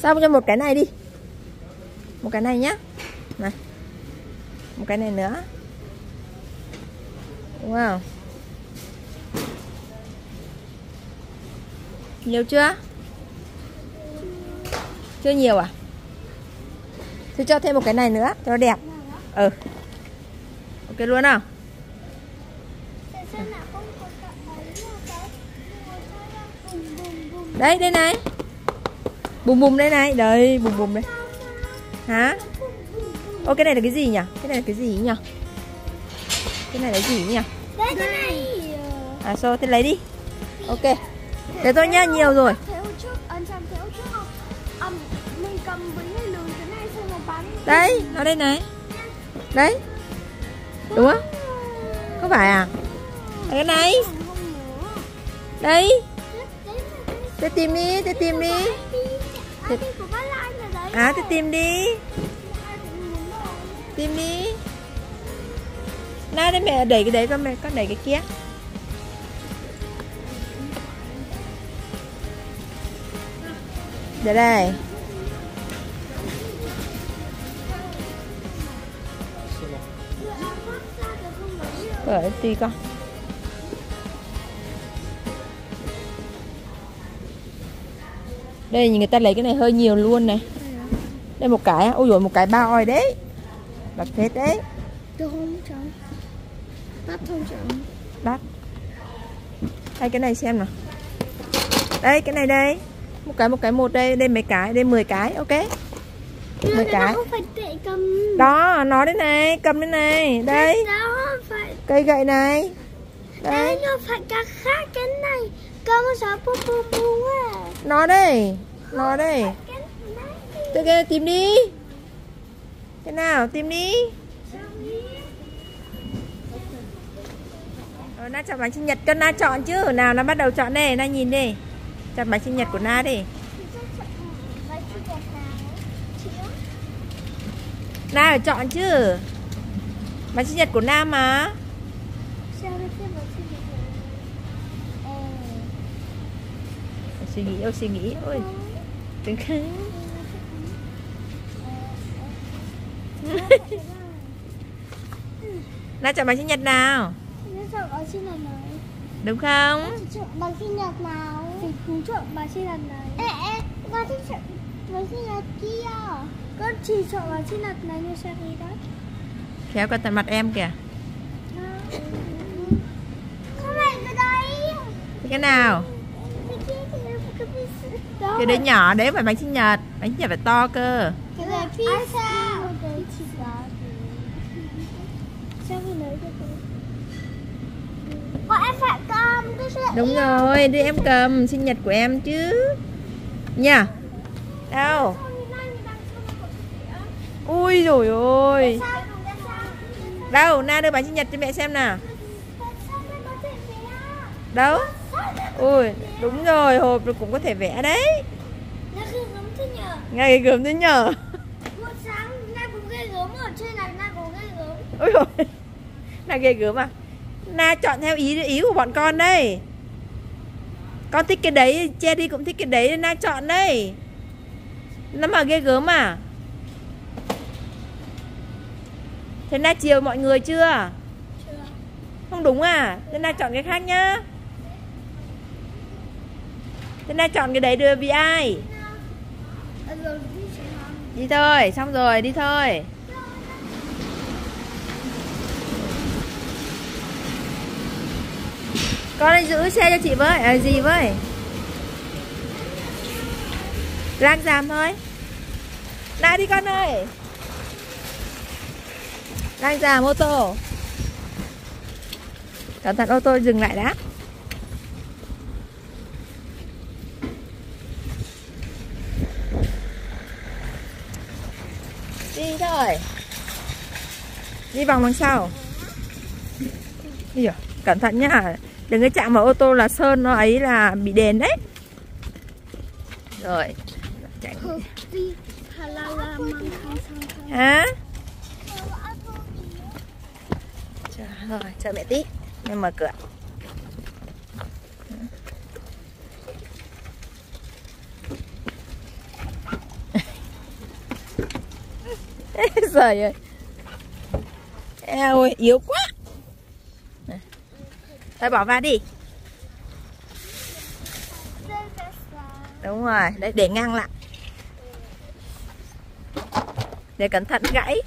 Xong cho một cái này đi. Một cái này nhá. Này. Một cái này nữa. Đúng không? Nhiều chưa? Chưa nhiều à? Thì cho thêm một cái này nữa cho nó đẹp. Ừ. Ok luôn nào. Đây, đây này. Bùm bùm đây này. Đây, bùm bùm đây. Hả? Ô, cái này là cái gì nhỉ? Cái này là cái gì nhỉ? Cái này là gì nhỉ? Đây, cái này. À, xô, thế lấy đi. Ok. Thế thôi nhá, nhiều rồi. Mình cầm với cái lưới cái này xong rồi bán. Đấy, nó đây này. Đấy. Đúng không? Không phải à? Cái này. Đây. Thế tìm đi, thế tìm đi. À, thế tìm đi. Tìm đi. Nào đây mẹ đẩy cái đấy con, mẹ con đẩy cái kia. Để đây. Ở tùy con. Đây nhìn người ta lấy cái này hơi nhiều luôn này. Đây một cái, ôi dồi một cái bao oi đấy. Đắt phết đấy. Được không cháu? Đắt không cháu? Đắt. Hay cái này xem nào. Đây cái này đây. Một cái một đây, đây mấy cái, đây 10 cái, ok. 10 cái. Không phải để cầm. Đó, nó đây này, cầm đây này, đây. Đó phải. Cây gậy này. Đây nó phải cái khác cái này. Cầm sao bum bum bum à. Nó đây. Nó đây. Cái tìm đi. Thế nào, tìm đi. Na chọn bánh sinh nhật cho Na chọn chứ. Nào nó bắt đầu chọn đây, Na nhìn đi. Chọn bánh sinh nhật của Na đi. Na phải chọn chứ. Bánh sinh nhật của Na mà. Suy nghĩ. Ôi. Đừng khấn. Na chọn bánh sinh nhật nào? Đúng không? Con chọn bánh sinh nhật nào? Thì cũng chọn bánh sinh nhật này. Con thích chọn bánh sinh nhật kia. Con chỉ chọn bánh sinh nhật này như sao đi đấy. Khéo cả tận mặt em kìa. Không phải cái đấy. Cái nào? Cái đấy nhỏ, đấy phải bánh sinh nhật. Bánh sinh nhật phải to cơ. Cái này pizza. Sao cái lấy cho tôi? Bọn em phải cầm. Đúng rồi, đi em cầm sinh nhật của em chứ. Nha. Đâu? Ui rồi ôi. Đâu, Na đưa bánh sinh nhật cho mẹ xem nào. Đâu? Ui, đúng rồi, hộp cũng có thể vẽ đấy. Nghe ghê gớm thế nhờ. Một sáng Na cũng ghê gớm ở trên này, Na cũng ghê gớm. Ôi rồi. Na ghê gớm à? Na chọn theo ý của bọn con đây. Con thích cái đấy, Cherry cũng thích cái đấy, Na chọn đây. Nó mà ghê gớm à? Thế Na chiều mọi người chưa? Chưa. Không đúng à? Thế Na chọn cái khác nhá. Thế Na chọn cái đấy đưa vì ai? Đi thôi, xong rồi, đi thôi. Con ơi giữ xe cho chị với, gì với. Lang giảm thôi. Lại đi con ơi. Lang giảm ô tô. Cẩn thận ô tô dừng lại đã. Đi thôi. Đi vòng đằng sau. Đi rồi, cẩn thận nhá. Đừng có chạm vào ô tô là sơn nó ấy là bị đền đấy. Rồi. Chạy. Hả? Rồi, chờ mẹ tí. Mẹ mở cửa. Trời ơi. Eo ơi, yếu quá. Thôi bỏ vào đi. Đúng rồi, đấy để ngang lại. Để cẩn thận gãy.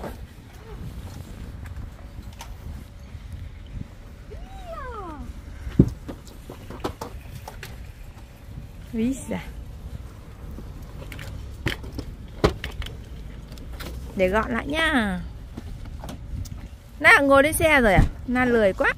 Ví da. Để gọn lại nhá. Na ngồi lên xe rồi à? Na lười quá.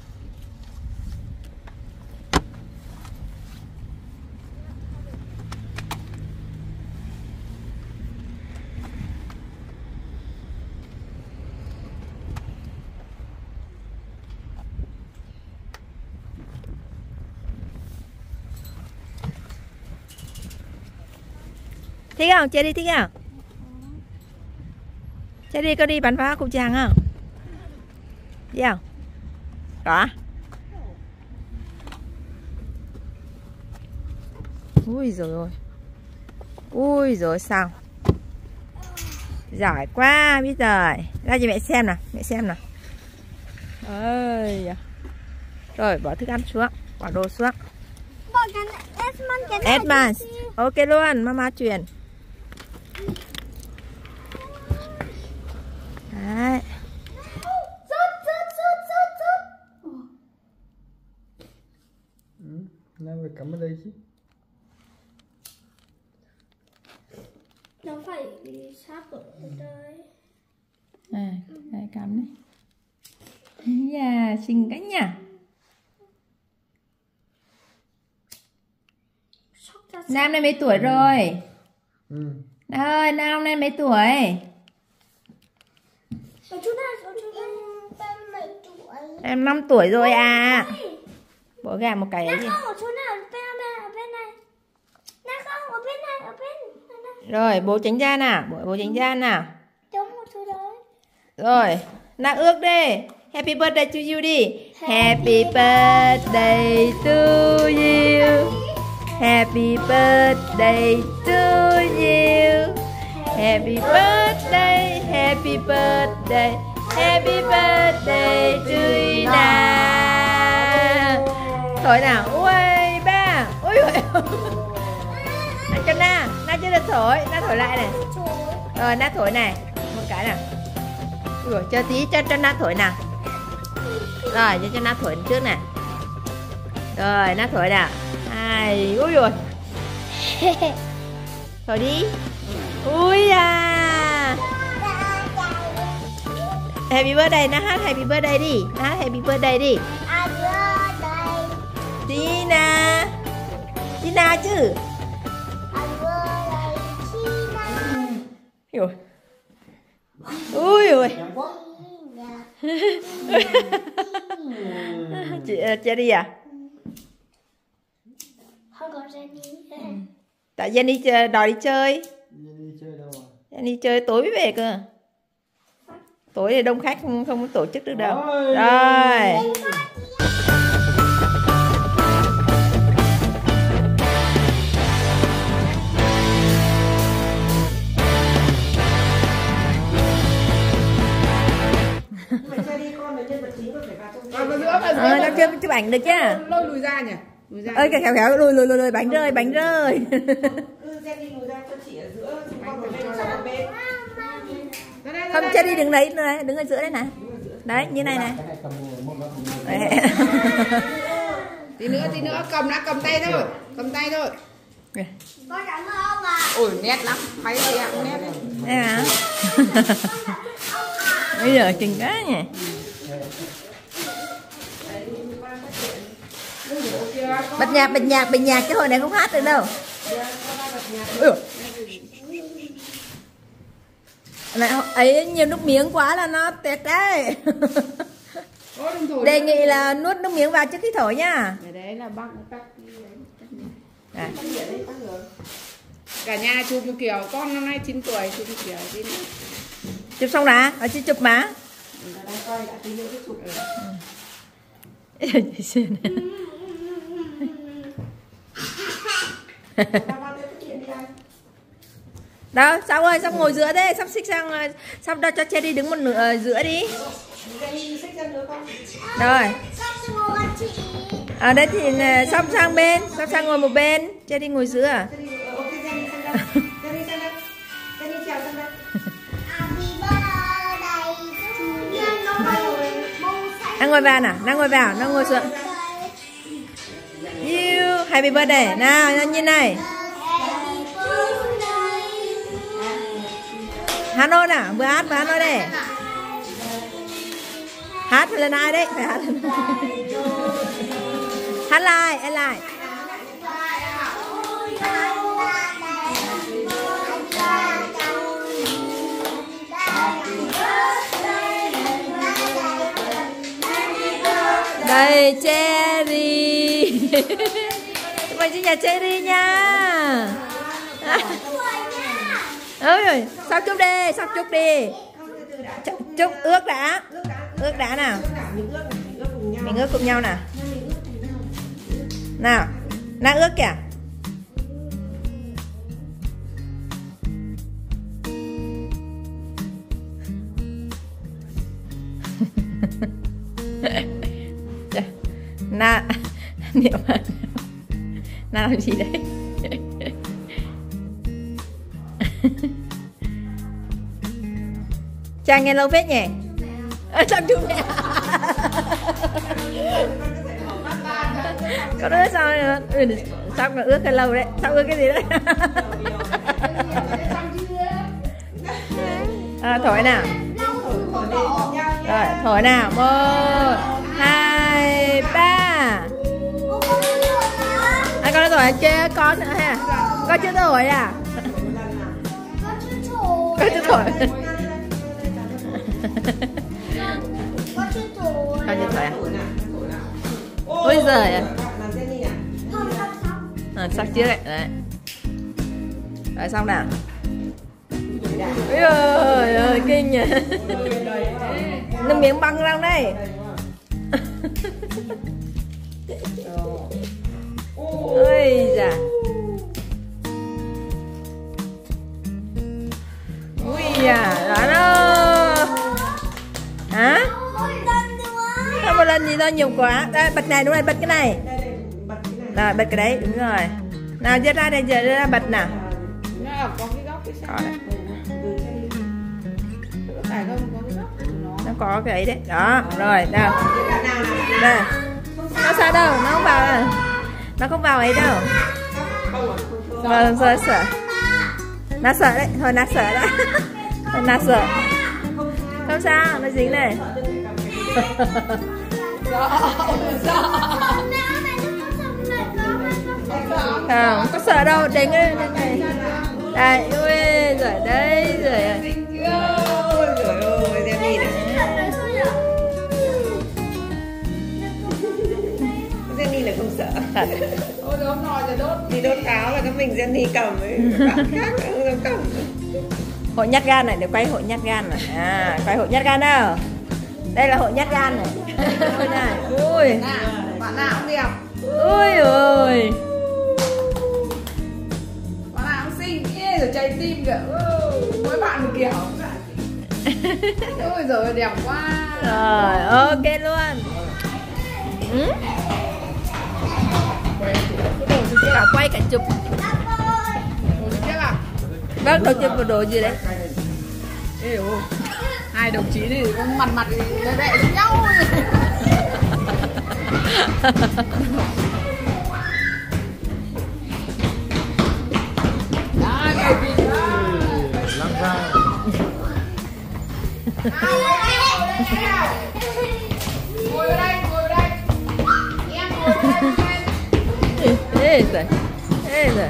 Thích không? Cherry thích không? Cherry có đi bắn pháo cùng chàng không? Đi không? Có. Ui rồi ôi. Ui rồi sao? Giỏi quá bây giờ. Ra cho mẹ xem nào, mẹ xem nào. Ơi. Rồi bỏ thức ăn xuống, bỏ đồ xuống. Edmans. Ok luôn, mama truyền. Đấy. Nào phải cắm ở đây chứ. Nó phải sát ở đây. Đây cắm này. Yeah, xinh cái nhỉ. Nam nay mấy tuổi rồi? Nam ơi, Nam nay mấy tuổi? Ở chỗ này. Em 5 tuổi rồi à? Bố gà một cái ấy gì? Không, ở chỗ nào? Ở bên này. Nè không, ở bên này. Rồi, bố tránh ra nào, bố tránh ra nào. Đúng một chỗ đấy. Rồi, nào ước đi. Happy birthday to you đi. Happy birthday to you. Happy birthday to you. Happy birthday, happy birthday, happy birthday to you nào. Thổi nào. Ui ba. Ui ui. Cho Na chưa được thổi. Na thổi lại này. Rồi Na thổi này. Một cái nào. Ui, cho tí cho Na thổi nào. Rồi cho Na thổi trước này. Rồi Na thổi nào. Ai, ui rồi. Thổi đi. Ui à. Happy birthday, Na hát happy birthday đi. Na hát happy birthday đi. Tina. Tina chứ. Ui. Ui ui. Chị đi à? Không có Jenny. Tại Jenny đòi đi chơi. Jenny chơi đâu à? Jenny chơi tối mới về cơ. Tối thì đông khách không tổ chức được đâu. Rồi. Rồi. Nó chưa chụp ảnh được chứ? Lôi lùi ra nhỉ? Lùi ra. Ơi khéo khéo lùi bánh rơi. Không chơi đi, đứng đấy, đứng ở giữa đây này. Đấy, như này này. Tí nữa cầm tay thôi. Cầm tay thôi. Con cảm ơn ông à. Ôi nét lắm. Máy gì ạ, nét đấy. Đây hả? Bây giờ chừng cá nhỉ. Bật nhạc cái hồi này không hát được đâu. Này, ấy nhiều nước miếng quá là nó tẹt đấy. Đề nghị là nuốt nước miếng vào trước khi thổi nhá. Đấy là bác cả nhà chụp một kiểu, con năm nay 9 tuổi chụp một kiểu đi. Chụp xong đã, ở chị chụp má. Đâu, xong rồi, xong ngồi giữa thế, sắp xích sang, xong đó cho Cherry đứng một nửa giữa đi. Rồi. Ở đây thì xong sang bên, xong sang ngồi một bên, Cherry ngồi giữa. Đang ngồi vào nào, đang ngồi vào, đang ngồi xuống. You, happy birthday. Nào, nhìn này. Hát nốt nào, vừa hát nốt đây. Hát lần ai đấy, phải hát lần ai. Hát lại, em lại. Đây, Cherry. Chúc mừng sinh nhật Cherry nha. Ơi, sao chúc đi, sao chúc đi. Chúc ước đã. Ước đã nào. Mình ước cùng nhau nào. Nào, đang ước kìa. Na niệm Na làm gì đấy? Chàng nghe lâu phết nhỉ? Sao chú mẹ? Có đứa sao nữa? Sao mà ước cái lâu đấy? Sao ước cái gì đấy? Thổi nào. Rồi, thổi nào. 1, 2, 3. Con đã thổi chưa? Con nữa hả? Con chưa thổi à? Con chưa thổi. Con chưa thổi à? Ôi giời ạ. Sắc trước đấy. Đấy. Rồi xong nào. Ôi ơi ơi kinh nhỉ. Nước miếng băng ra đây. Ôi dạ. Ui da, đó đâu. Hả? Không một lần gì thôi, nhiều quá. Đây, bật này, đúng rồi, bật cái này. Rồi, bật cái đấy, đúng rồi. Nào, giơ ra đây, giờ ra bật nào. Có cái góc cái có đấy. Phải không? Có cái góc nó có cái ấy đấy. Đó, rồi, đâu. Đây. Nó sao đâu, nó không vào đâu. Nó không vào ấy đâu. Vâng, sợ. Nó sợ đấy, thôi nó sợ đã. Thôi nó sợ. Không sao, nó dính này. Không, có sợ đâu, đánh cái này. Đây, ui, rồi đấy, rồi. Trời ơi, Jenny này. Jenny là không sợ. Ôi rồi hôm nọ giờ đốt. Đi đốt pháo là các mình Jenny cầm ấy. Bạn khác là không dám cầm. Hội nhát gan này, để quay hội nhát gan này. À, quay hội nhát gan nào. Đây là hội nhát gan này. Này, ui. Bạn nào cũng đẹp. Ui ơi. Bạn nào cũng xinh, rồi trái tim kìa. Mỗi bạn một kiểu. Ôi giời đẹp quá. Rồi, ok luôn. Cả quay cả chụp. Bác đồ chụp một đồ gì đấy. Ê ôi. Hai đồng chí thì mặt đệ giống nhau. Đấy, baby. Lăng ra. Ngồi vào đây, ngồi vào đây. Em ngồi vào đây. Ê giời. Ê giời.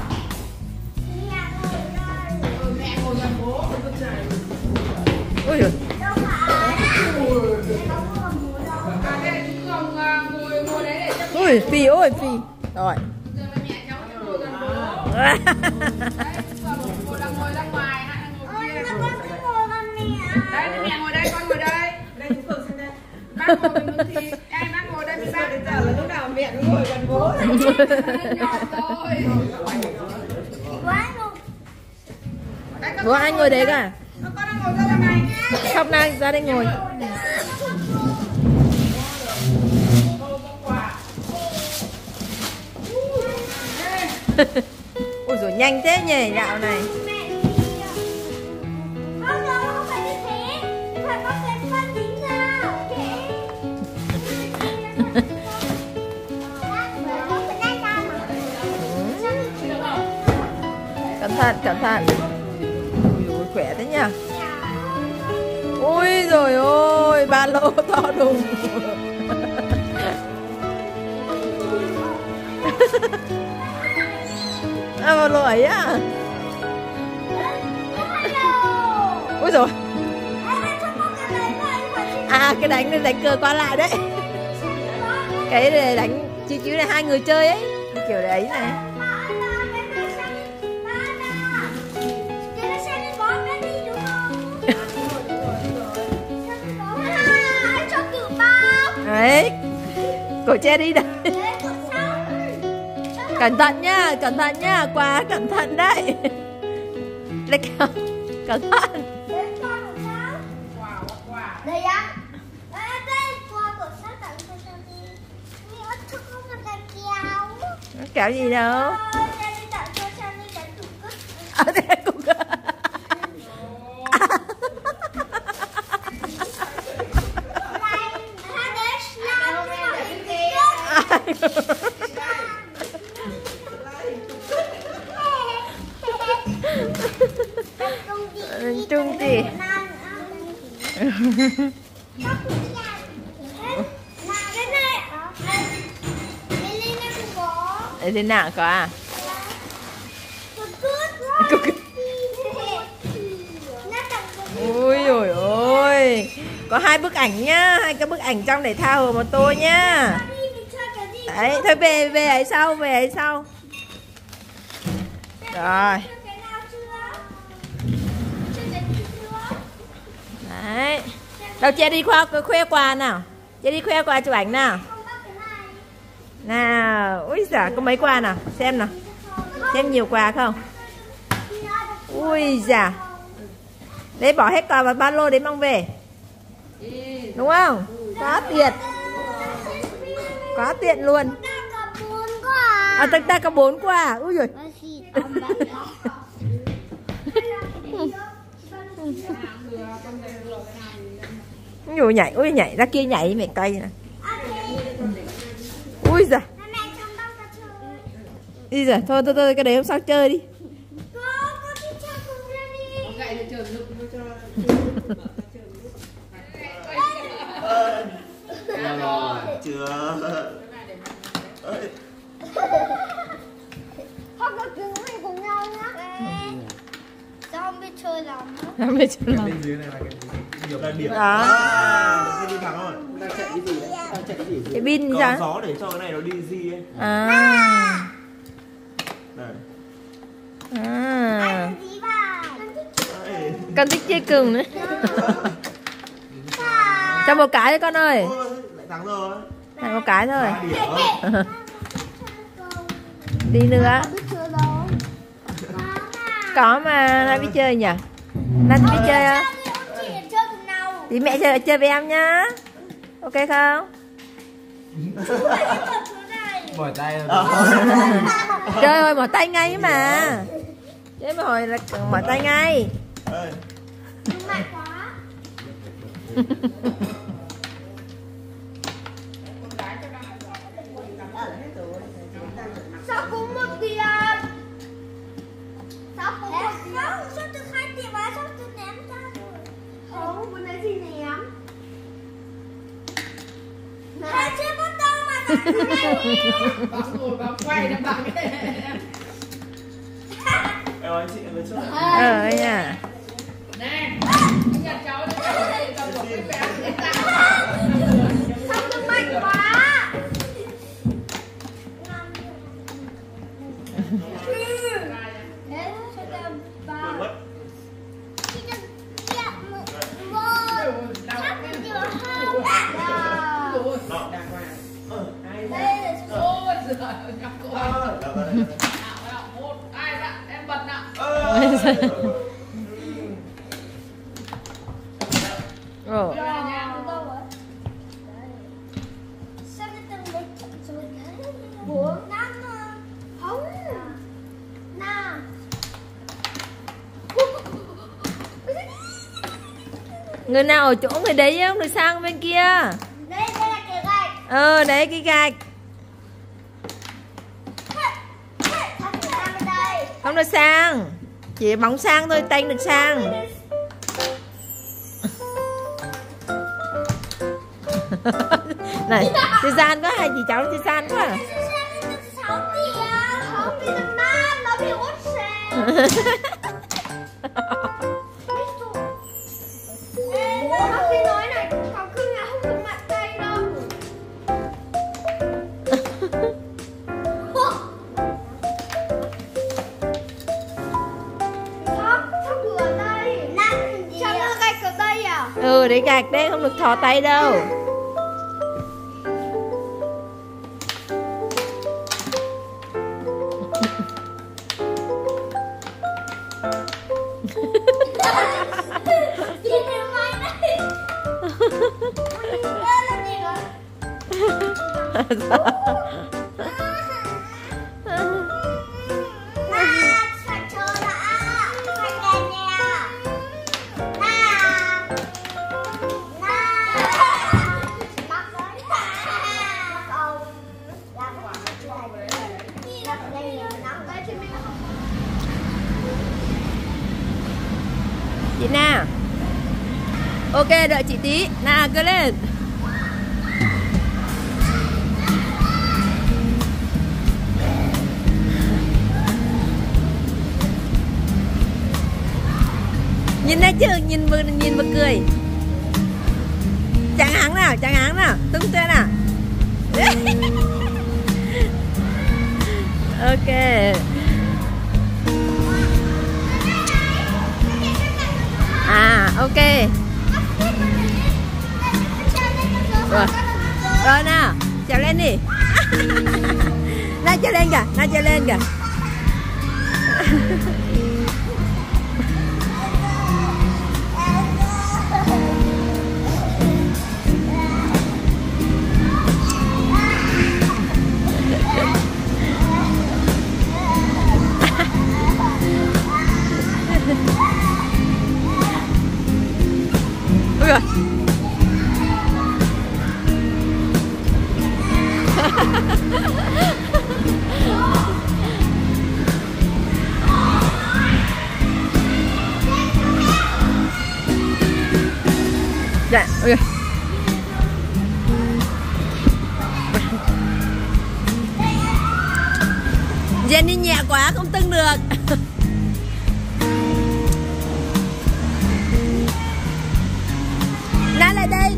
Mẹ ngồi gần bố. Ui giời. Ui, phi, ôi phi. Rồi. Ngồi ra ngoài, ngồi kia. Đây, mẹ ngồi đây, con ngồi đây. Đây chú Cường xem đây. Bác ngồi bênนู้นthì em bác ngồi đây với bác. Đến giờ là lúc nào mẹ cũng ngồi gần bố. Nhỏ thôi. Quá luôn. Ủa anh ngồi đấy cả. Con đang ngồi ra bên này. Không nào ra đây ngồi. Ôi dồi nhanh thế nhỉ dạo này. Không phải như thế. Phải có cái phân tính ra. Cẩn thận, cẩn thận. Ui, khỏe thế nhỉ. Ui rồi ôi, ba lô to đùng. À, ba lô ấy á. Ui rồi. À cái đánh cờ qua lại đấy. Cái này đánh chứ này hai người chơi ấy. Kiểu đấy này. Đấy. Cổ che đi đây. Cẩn thận nhá, quá cẩn thận đấy. Lấy kéo. Cẩn thận. Đây á. Đây qua cổ sát tặng cho đi. Mẹ cho con một cái kéo. Kéo gì đâu. Đi tặng cho Sunny cái tủ cất. À thế cũng. Trung gì? Thế nào có à? Ui ôi ôi, có 2 bức ảnh nhá, 2 cái bức ảnh trong để tha hồ một tô nhá. Đấy, thôi về ấy sau, Rồi. Đấy. Đâu che đi khoe quà nào. Che đi khoe quà chụp ảnh nào. Nào, ui giời, có mấy quà nào, xem nào. Xem nhiều quà không? Ui giời. Đấy bỏ hết quà vào ba lô để mang về. Đúng không? Quá tiện. Quá tiện luôn. À ta có 4 quà. Ui giời. Ui nhảy ra kia nhảy mẹ cây nè. Ui giời. Đi rồi, thôi cái đấy hôm sau chơi đi. Chưa. Không có cứng này cùng nhau nhá. Sao không biết chơi lắm. Không biết chơi lắm. Bên dưới này là cái nhiều là điểm. Đó. Cái đi thẳng rồi. Đang chạy cái gì đấy? Đang chạy cái gì? Cái pin có sao? gió để cho cái này nó đi gì ấy. À. Đây. À. Đấy. Con thích chơi cừng nữa. Cho một cái thôi con ơi. Ôi, lại thắng rồi. Này một cái thôi. 3 điểm. Đi nữa. Có mà Lan biết chơi nhỉ? Lan biết chơi không? Thì mẹ chơi với em nhá. Ok không? Mỏi tay rồi. Chơi rồi mỏi tay ngay mà. Chơi mà hồi là mỏi tay ngay. Sao cũng một tiền? Sao cũng một tiền? Sao tôi 2 tiền mà sao tôi ném ra rồi? Không, muốn lấy gì ném? Hai chiếc bút đâu mà Bà ngồi bà quay nó bà cái. Em ơi chị em về trước. Nha. Nè, nhà cháu đi cháu một cái bé. sao tôi mạnh quá? Em bật nào. Ồ. Người nào ở chỗ người đấy không được sang bên kia. Đây là cái gạch. Đấy cái gạch. Không được sang. Chỉ bóng sang thôi, tay được sang. Này, chị Gian quá hay chị cháu chị Gian quá à? Không, đi Việt Nam, nó bị út xe. Bác khi nói này, có cưng là không được mạnh tay đâu. Sắp cửa đây. Chắc là gạch ở đây à? Đấy gạch đấy, không được thò tay đâu. Chị Na. Ok, đợi chị tí. Na cứ lên. Nhìn thấy chưa? Nhìn mà cười. Chẳng háng nào, tung tên nào. Ok. Ok. Rồi nào, trèo lên đi. Na trèo lên kìa. Ôi giời. Dạ, ôi giời. Jenny nhẹ quá không tưng được. Nan lại đây.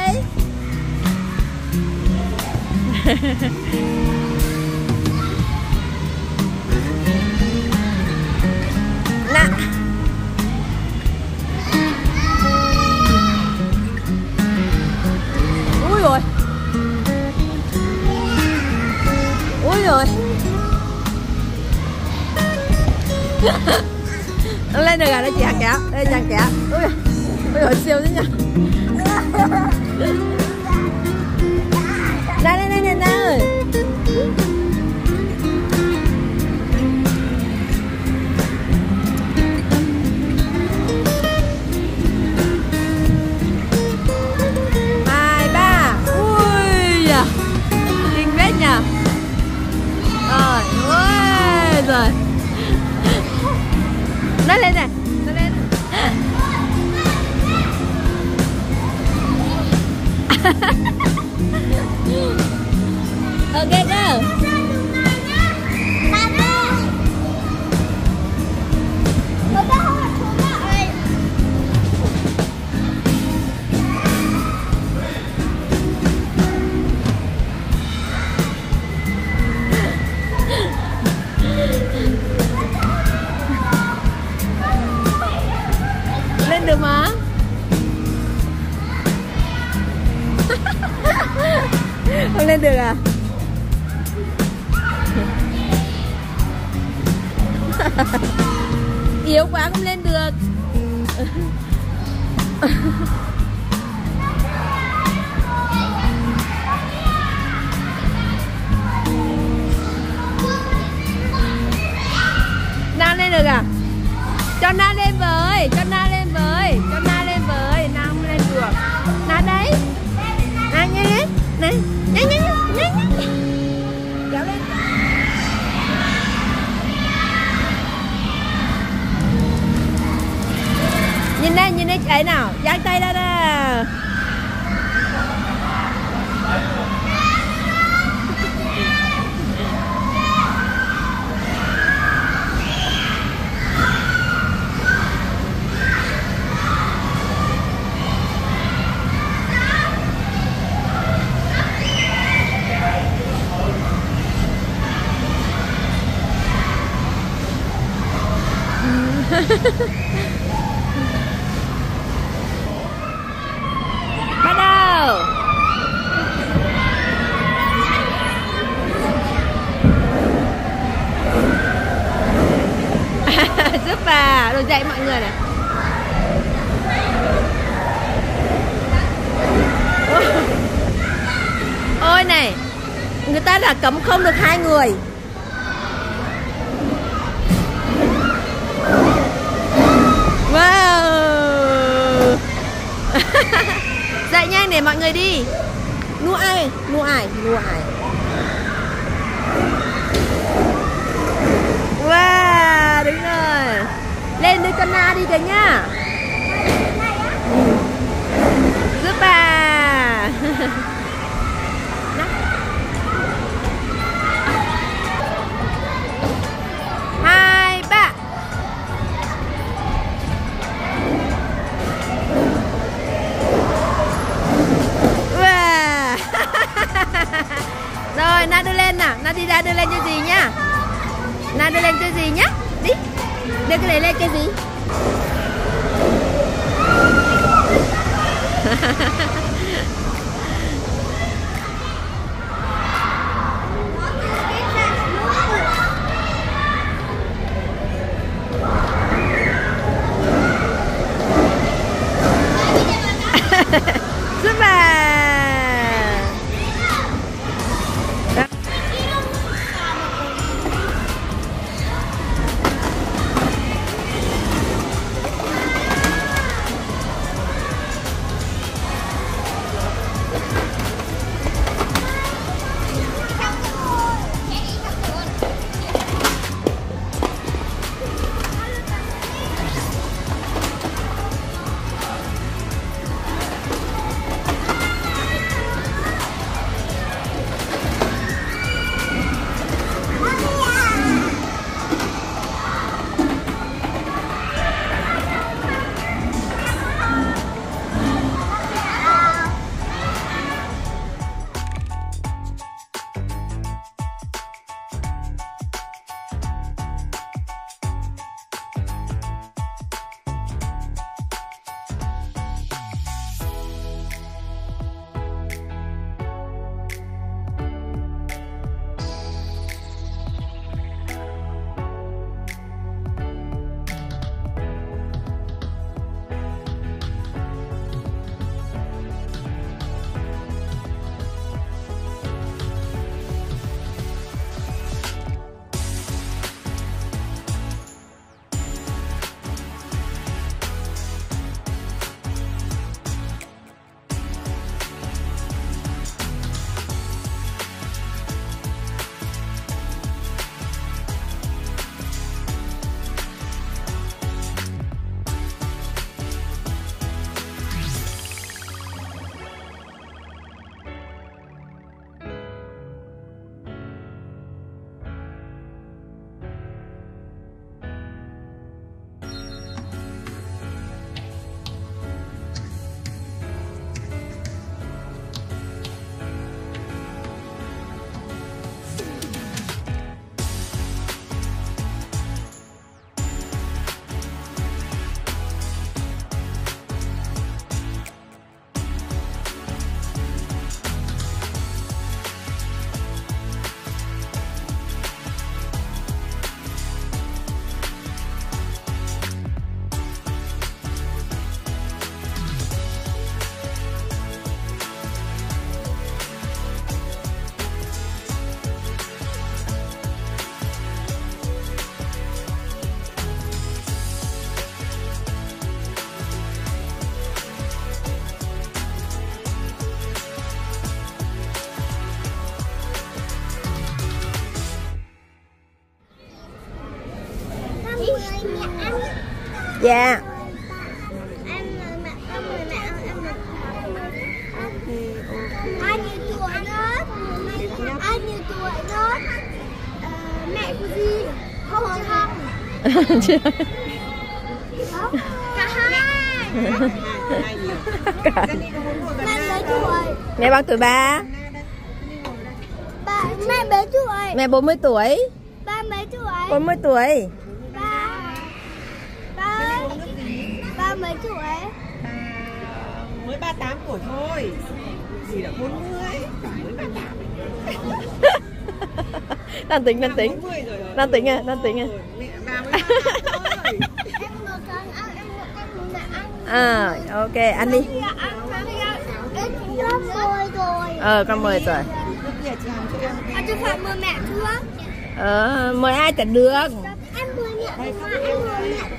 Nè. Ui rồi. Nó lên được rồi, đây chị Hằng kéo. Đây chị Hằng kéo. Ui rồi, siêu thế nhỉ. Đây. Hai, ba. Ui da. Kinh phết nhỉ. Rồi. Nó lên này. Ok go. Lên được mà. Không lên được à? Yếu quá không lên được. được à? Cho Na lên với, cho Na lên với, cho Na lên với, Na không lên được. Na đấy. Na nhanh lên, này, nhanh nhanh nhanh nhanh. Kéo lên. Nhìn đây ấy nào, giang tay ra nè. Bắt đầu. Giúp bà rồi dạy mọi người này. Ôi này, người ta đã cấm không được 2 người. Wow. Dậy nhanh để mọi người đi. Nua ai? Nua ai? Nua ai? Wow, đúng rồi. Lên đưa con Na đi kìa nhá. Giúp bà. Hai, ba. Wow. Rồi, Na đưa lên nào. Na đi ra đưa lên cho gì nhá. Na đưa lên cho gì nhá. Đi. Đưa cái này lên cái gì. Giúp bà. Dạ. Em mời mẹ, em được. Ai nhiều tuổi nhất? Ai nhiều tuổi nhất? Mẹ của gì? Không không. Cả hai. Mẹ mấy tuổi? Mẹ bao tuổi ba? Mẹ mấy tuổi? Mẹ 40 tuổi. Ba mấy tuổi? 40 tuổi. Ba mấy tuổi? Mới 38 tuổi thôi. Gì đã 40. Mới 38. Đang tính. 40 rồi. Đang tính à. Mẹ bà mới 38 thôi. Em muốn ăn, em muốn ăn. À, ok, ăn đi. Em con mời rồi. Con mời rồi. Chứ phải mời mẹ chưa? Mời ai chẳng được. Em mời mẹ. Em mời mẹ.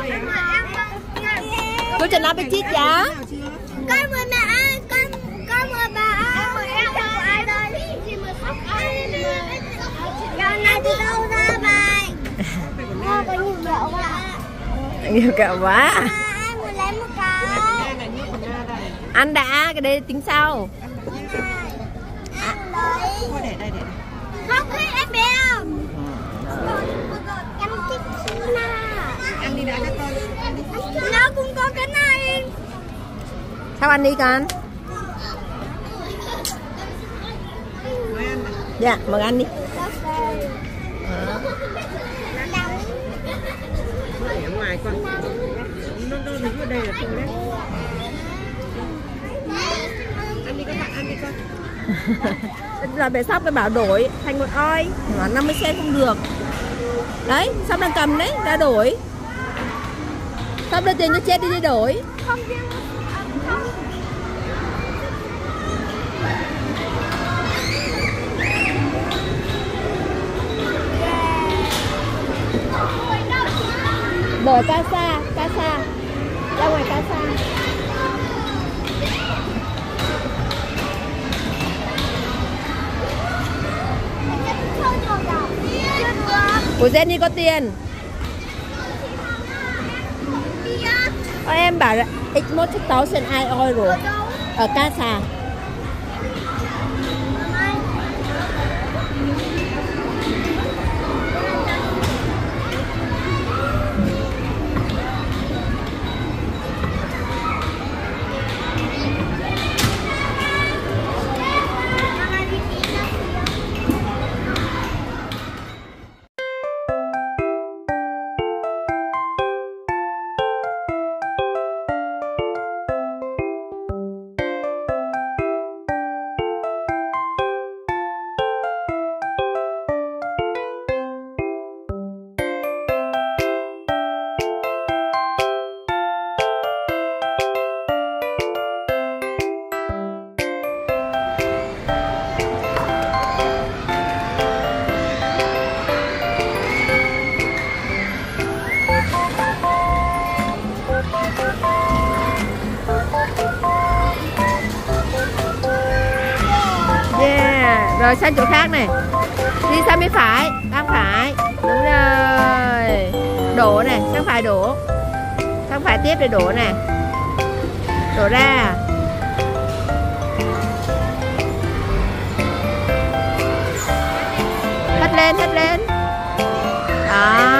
Cô cho nó biết chít giá. Con mời mẹ ai? Con mời bà ai? Em mời ai đây? Chị mời khóc ai? Gạo này từ đâu ra vậy? Có nhiều gạo quá. Nhiều gạo quá. Em muốn lấy một cái. Ăn đã, cái đấy tính sau. Em lấy. Không thích em bé không? Em thích China. Ăn đi đã các con. Nó cũng có cái này. Sao ăn đi con? Dạ, mời ăn đi. Ở ngoài con. Nó đứng ở đây là tôi đấy. Ăn đi các bạn, ăn đi con. Là bé Sóc cái bảo đổi thành một oi, nó 50 cent không được. Đấy, Sóc đang cầm đấy, ra đổi. Sóc đưa tiền cho chết đi đổi. Không. Đổi casa, ra ngoài casa. Của Jenny có tiền. Em bảo là it's more 2,000 euro ở casa. Rồi sang chỗ khác này. Đi sang bên phải, sang phải. Đúng rồi. Đổ này, sang phải đổ. Sang phải tiếp để đổ này. Đổ ra. Hất lên, hất lên. Đó.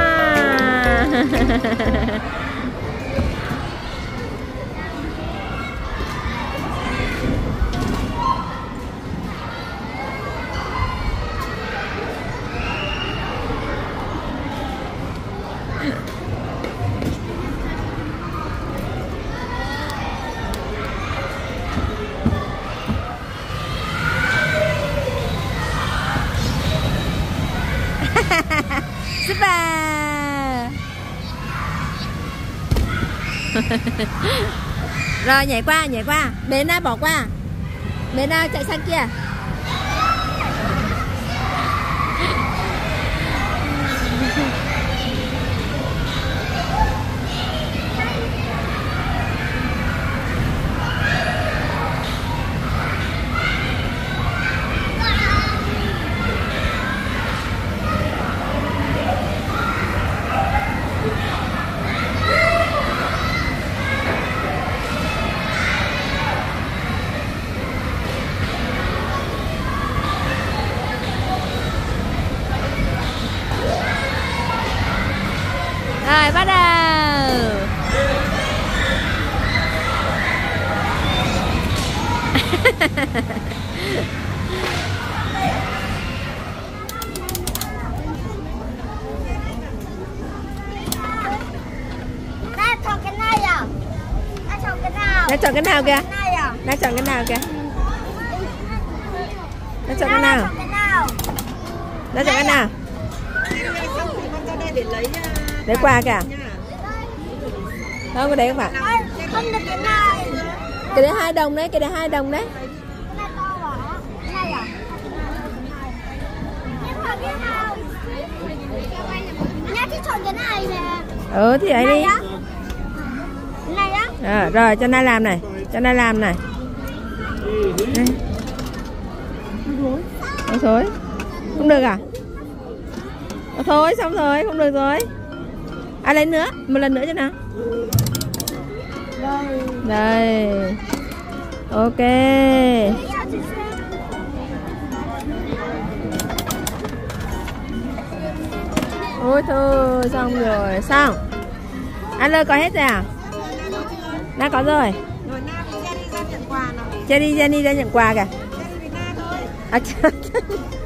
Super. Rồi nhảy qua. Bên na bỏ qua. Bên na chạy sang kia. Na chọn cái nào kìa? Này à? Na chọn cái nào kìa? Na chọn cái nào? Na chọn cái nào? Con ra đây để lấy Lấy quà kìa. Đâu cái đấy không phải. Không được cái này. Cái đấy 2 đồng đấy, cái đấy 2 đồng đấy. Này to quá. Này à? Nhưng mà cái nào? Nha, thì chọn cái này nè. Thì ấy đi. Này á? Rồi cho Na làm này, cho Na làm này. Thôi, không được à? Thôi xong rồi, không được rồi. Lấy nữa, một lần nữa cho nào. Đây. Ok. Ôi thôi, xong rồi, xong. Anh ơi có hết rồi à? Na có rồi. Rồi Na với Jenny ra nhận quà nào. Jenny ra nhận quà kìa. Jenny với Na thôi.